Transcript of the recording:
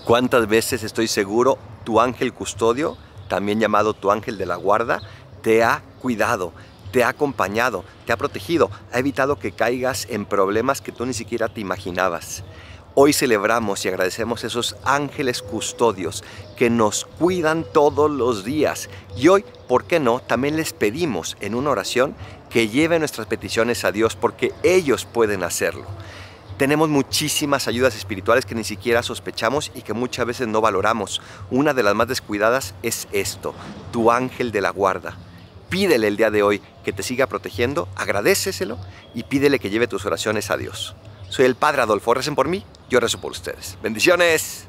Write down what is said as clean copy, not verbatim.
¿Cuántas veces, estoy seguro, tu ángel custodio, también llamado tu ángel de la guarda, te ha cuidado, te ha acompañado, te ha protegido, ha evitado que caigas en problemas que tú ni siquiera te imaginabas? Hoy celebramos y agradecemos esos ángeles custodios que nos cuidan todos los días. Y hoy, ¿por qué no? También les pedimos en una oración que lleven nuestras peticiones a Dios, porque ellos pueden hacerlo. Tenemos muchísimas ayudas espirituales que ni siquiera sospechamos y que muchas veces no valoramos. Una de las más descuidadas es esto, tu ángel de la guarda. Pídele el día de hoy que te siga protegiendo, agradéceselo y pídele que lleve tus oraciones a Dios. Soy el Padre Adolfo, recen por mí, yo rezo por ustedes. ¡Bendiciones!